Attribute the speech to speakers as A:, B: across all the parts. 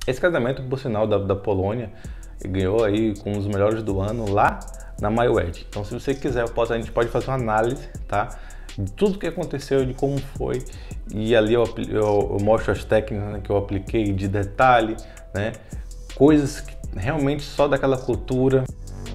A: Esse casamento, por sinal, da Polônia, ganhou aí com um dos melhores do ano lá na MyWed. Então, se você quiser, a gente pode fazer uma análise, tá? De tudo que aconteceu, de como foi, e ali eu mostro as técnicas, né, que eu apliquei de detalhe, né? Coisas que realmente só daquela cultura.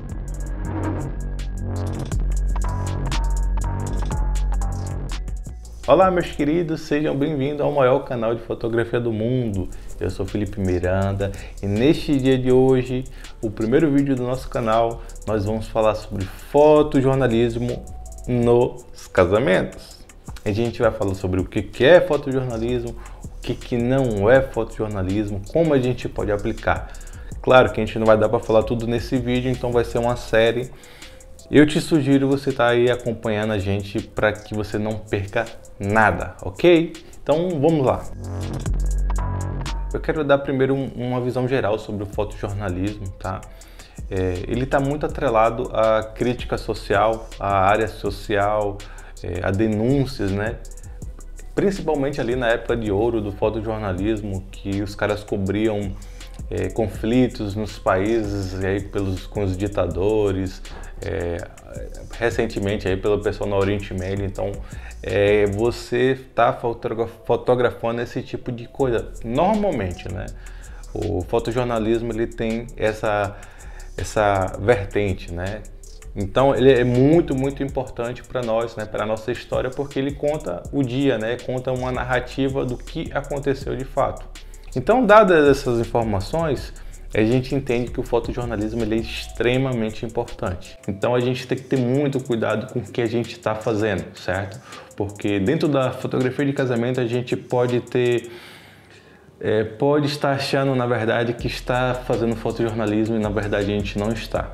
A: Olá, meus queridos, sejam bem-vindos ao maior canal de fotografia do mundo. Eu sou Felipe Miranda e neste dia de hoje, o primeiro vídeo do nosso canal, nós vamos falar sobre fotojornalismo nos casamentos. A gente vai falar sobre o que é fotojornalismo, o que não é fotojornalismo, como a gente pode aplicar. Claro que a gente não vai dar para falar tudo nesse vídeo, então vai ser uma série. Eu te sugiro você estar aí acompanhando a gente para que você não perca nada, ok? Então vamos lá. Eu quero dar primeiro uma visão geral sobre o fotojornalismo, tá? Ele está muito atrelado à crítica social, à área social, a denúncias, né? Principalmente ali na época de ouro do fotojornalismo, que os caras cobriam conflitos nos países aí com os ditadores, recentemente aí pelo pessoal no Oriente Médio. Então você está fotografando esse tipo de coisa normalmente, né? O fotojornalismo ele tem essa vertente, né? Então ele é muito importante para nós, né? Para a nossa história, porque ele conta o dia, né? Conta uma narrativa do que aconteceu de fato. Então, dadas essas informações, a gente entende que o fotojornalismo ele é extremamente importante. Então a gente tem que ter muito cuidado com o que a gente está fazendo, certo? Porque dentro da fotografia de casamento a gente pode estar achando, na verdade, que está fazendo fotojornalismo e na verdade a gente não está.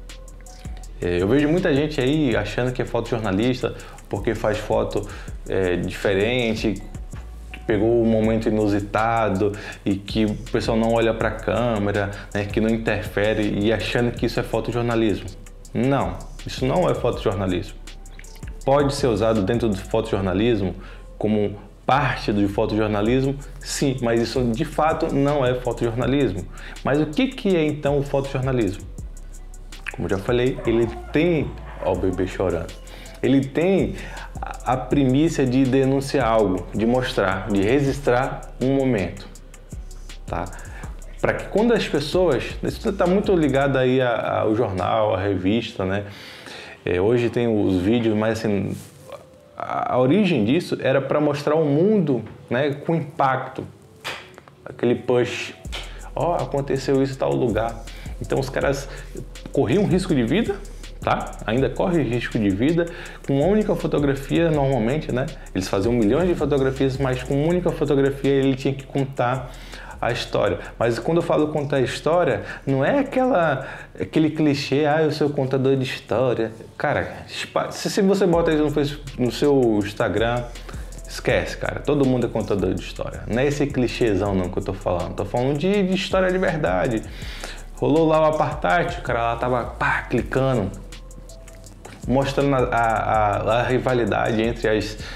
A: Eu vejo muita gente aí achando que é fotojornalista porque faz foto diferente, pegou um momento inusitado e que o pessoal não olha para a câmera, né, que não interfere e achando que isso é fotojornalismo. Não, isso não é fotojornalismo. Pode ser usado dentro do fotojornalismo como parte do fotojornalismo, sim, mas isso de fato não é fotojornalismo. Mas o que é então o fotojornalismo? Como já falei, ele tem, ó, o bebê chorando, ele tem a primícia de denunciar algo, de mostrar, de registrar um momento, tá? Para que quando as pessoas, isso está muito ligado aí ao jornal, à revista, né? Hoje tem os vídeos, mas assim, a origem disso era para mostrar o mundo, né, com impacto, aquele push, ó, aconteceu isso em tal lugar. Então os caras corriam risco de vida, tá? Ainda corre risco de vida com uma única fotografia normalmente, né? Eles faziam milhões de fotografias, mas com uma única fotografia ele tinha que contar a história. Mas quando eu falo contar a história, não é aquele clichê, eu sou contador de história. Cara, se você bota isso no seu Instagram, esquece, cara. Todo mundo é contador de história. Não é esse clichêzão não que eu tô falando. Tô falando de história de verdade. Rolou lá o apartheid, o cara lá tava clicando, mostrando a rivalidade entre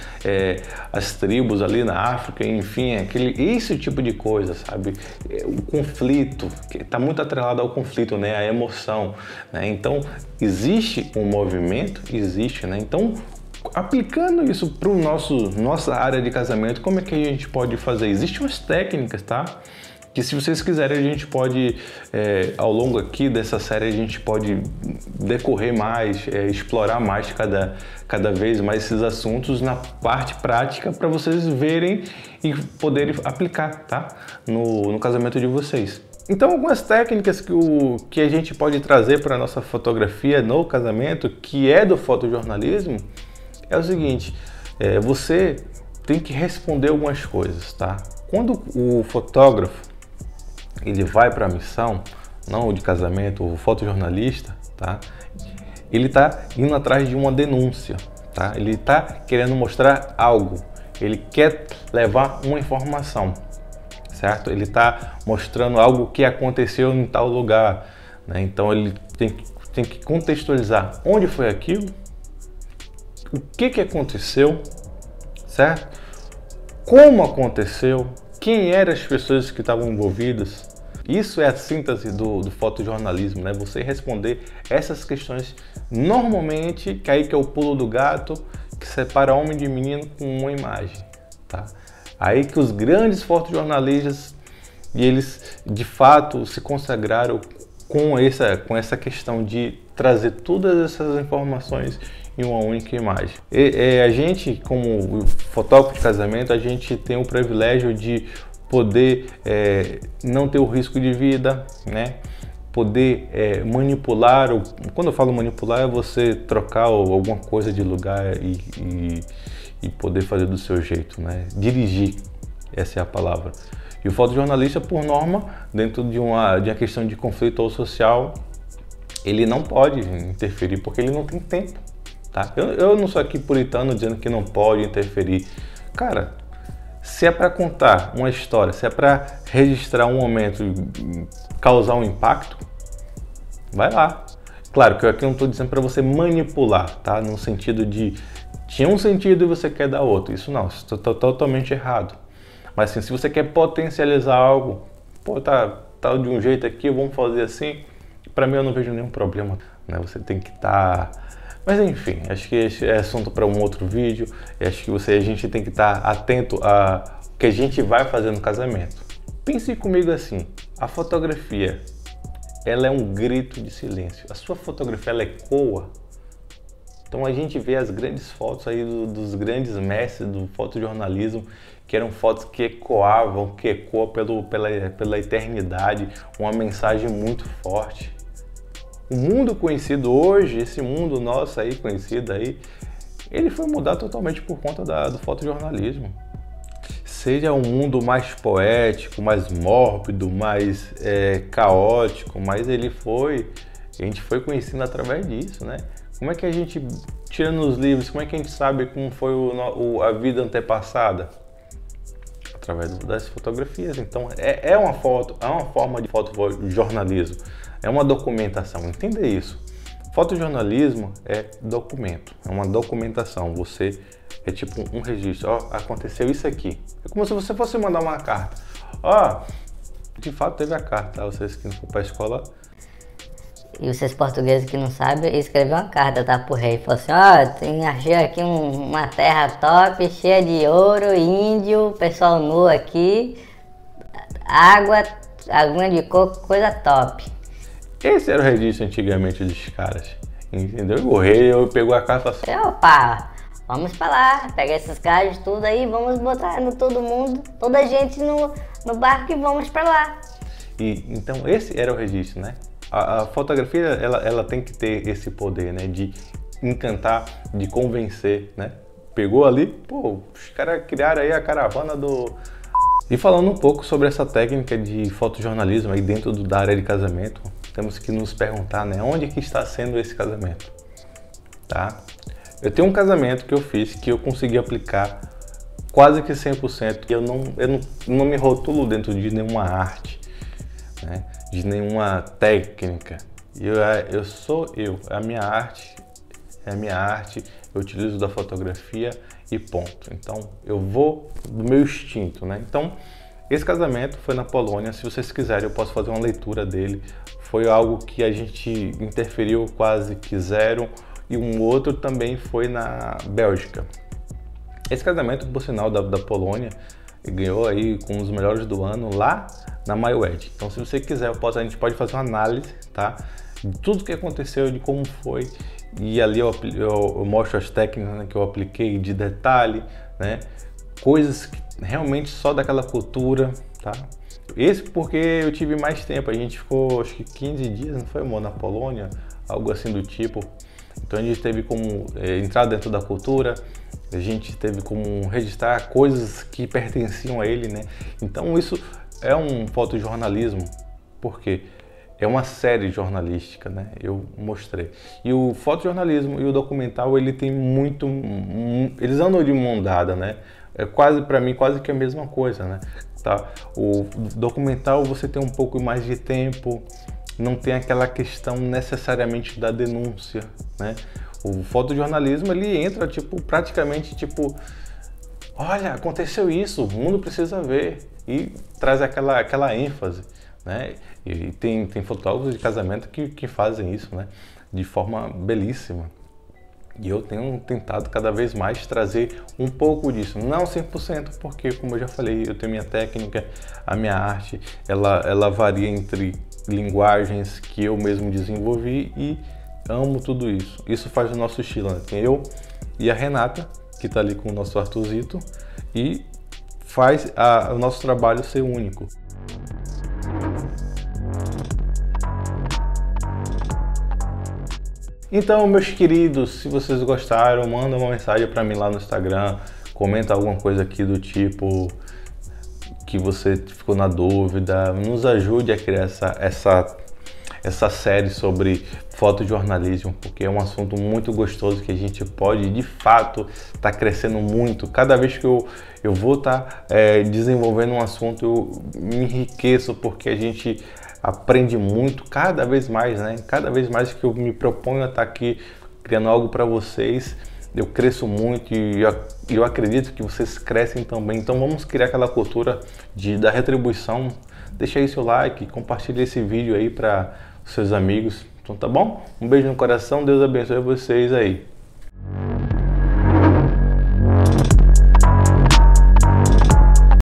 A: as tribos ali na África, enfim, esse tipo de coisa, sabe? O conflito, que está muito atrelado ao conflito, né? A emoção, né? Então, existe um movimento, existe, né? Então, aplicando isso para nossa área de casamento, como é que a gente pode fazer? Existem umas técnicas, tá? Que se vocês quiserem a gente pode, ao longo aqui dessa série, a gente pode decorrer mais, explorar mais cada vez mais esses assuntos na parte prática para vocês verem e poderem aplicar, tá? No casamento de vocês. Então algumas técnicas que a gente pode trazer para a nossa fotografia no casamento, que é do fotojornalismo, é o seguinte, você tem que responder algumas coisas, tá? Quando o fotógrafo ele vai para a missão, não o de casamento, o fotojornalista, tá? Ele está indo atrás de uma denúncia, tá? Ele está querendo mostrar algo, ele quer levar uma informação, certo? Ele está mostrando algo que aconteceu em tal lugar, né? Então ele tem que contextualizar onde foi aquilo, o que aconteceu, certo? Como aconteceu, quem eram as pessoas que estavam envolvidas. Isso é a síntese do fotojornalismo, né? Você responder essas questões normalmente, que aí que é o pulo do gato, que separa homem de menino com uma imagem, tá? Aí que os grandes fotojornalistas, e eles de fato se consagraram com essa questão de trazer todas essas informações em uma única imagem. A gente, como fotógrafo de casamento, a gente tem o privilégio de poder não ter o risco de vida, né? Poder manipular, quando eu falo manipular é você trocar alguma coisa de lugar e poder fazer do seu jeito, né? Dirigir, essa é a palavra. E o fotojornalista, por norma, dentro de uma questão de conflito social, ele não pode interferir porque ele não tem tempo, tá? Eu não sou aqui puritano dizendo que não pode interferir. Cara, se é para contar uma história, se é para registrar um momento e causar um impacto, vai lá. Claro que eu aqui não estou dizendo para você manipular, tá? No sentido de tinha um sentido e você quer dar outro. Isso não, isso está totalmente errado. Mas assim, se você quer potencializar algo, pô, tá de um jeito aqui, vamos fazer assim, para mim eu não vejo nenhum problema, né? Você tem que estar... Mas enfim, acho que esse é assunto para um outro vídeo. Acho que a gente tem que estar atento a o que a gente vai fazer no casamento. Pense comigo assim, a fotografia, ela é um grito de silêncio. A sua fotografia, ela ecoa. Então a gente vê as grandes fotos aí dos grandes mestres do fotojornalismo, que eram fotos que ecoavam, que ecoam pela eternidade, uma mensagem muito forte. O mundo conhecido hoje, esse mundo nosso aí conhecido aí, ele foi mudado totalmente por conta do fotojornalismo. Seja um mundo mais poético, mais mórbido, mais caótico, mas a gente foi conhecendo através disso, né? Como é que a gente, tirando os livros, como é que a gente sabe como foi a vida antepassada? Através das fotografias. Então é uma forma de fotojornalismo. É uma documentação, entenda isso. Fotojornalismo é documento, é uma documentação. Você é tipo um registro. Ó, aconteceu isso aqui. É como se você fosse mandar uma carta. Ó, de fato teve a carta, tá? Vocês que não foram para a escola.
B: E vocês portugueses que não sabem, escreveu uma carta, tá, pro rei. Falou assim, ó, achei aqui uma terra top, cheia de ouro, índio, pessoal nu aqui, água de coco, coisa top.
A: Esse era o registro antigamente dos caras, entendeu? O rei pegou a carta e falou assim,
B: opa, vamos pra lá, pega esses caras tudo aí, vamos botar todo mundo, toda a gente no barco e vamos pra lá.
A: Então esse era o registro, né? A fotografia, ela tem que ter esse poder, né? De encantar, de convencer, né? Pegou ali, pô, os caras criaram aí a caravana do... E falando um pouco sobre essa técnica de fotojornalismo aí dentro da área de casamento, temos que nos perguntar, né? Onde que está sendo esse casamento, tá? Eu tenho um casamento que eu fiz que eu consegui aplicar quase que 100%. E eu não me rotulo dentro de nenhuma arte, né? De nenhuma técnica. Eu sou eu, a minha arte é a minha arte, eu utilizo da fotografia e ponto. Então eu vou do meu instinto, né? Então esse casamento foi na Polônia. Se vocês quiserem eu posso fazer uma leitura dele. Foi algo que a gente interferiu quase que zero, e um outro também foi na Bélgica. Esse casamento, por sinal, da Polônia, ganhou aí com os melhores do ano lá na MyWed. Então se você quiser, a gente pode fazer uma análise, tá? De tudo que aconteceu, de como foi, e ali eu mostro as técnicas, né, que eu apliquei de detalhe, né? Coisas que realmente só daquela cultura, tá? Esse porque eu tive mais tempo, a gente ficou acho que 15 dias, não foi, amor, na Polônia, algo assim do tipo. Então a gente teve como entrar dentro da cultura, a gente teve como registrar coisas que pertenciam a ele, né? Então isso é um fotojornalismo, porque é uma série jornalística, né? Eu mostrei. E o fotojornalismo e o documental, ele tem eles andam de mão dada, né? É quase, para mim, quase que a mesma coisa, né? Tá? O documental você tem um pouco mais de tempo, não tem aquela questão necessariamente da denúncia, né? O fotojornalismo, ele entra praticamente olha, aconteceu isso, o mundo precisa ver. e traz aquela ênfase, né? E tem fotógrafos de casamento que fazem isso, né? De forma belíssima. E eu tenho tentado cada vez mais trazer um pouco disso, não 100%, porque como eu já falei, eu tenho minha técnica, a minha arte, ela varia entre linguagens que eu mesmo desenvolvi e amo tudo isso. Isso faz o nosso estilo, né? Tem eu e a Renata, que está ali com o nosso Arthurzito, e faz o nosso trabalho ser único. Então, meus queridos, se vocês gostaram, manda uma mensagem para mim lá no Instagram, comenta alguma coisa aqui do tipo que você ficou na dúvida, nos ajude a criar essa série sobre fotojornalismo, porque é um assunto muito gostoso que a gente pode, de fato, estar crescendo muito. Cada vez que eu vou estar desenvolvendo um assunto, eu me enriqueço, porque a gente aprende muito cada vez mais, né? Cada vez mais que eu me proponho a estar aqui criando algo para vocês, eu cresço muito e eu acredito que vocês crescem também. Então vamos criar aquela cultura da retribuição. Deixa aí seu like, compartilha esse vídeo aí para os seus amigos. Então tá bom? Um beijo no coração, Deus abençoe vocês aí.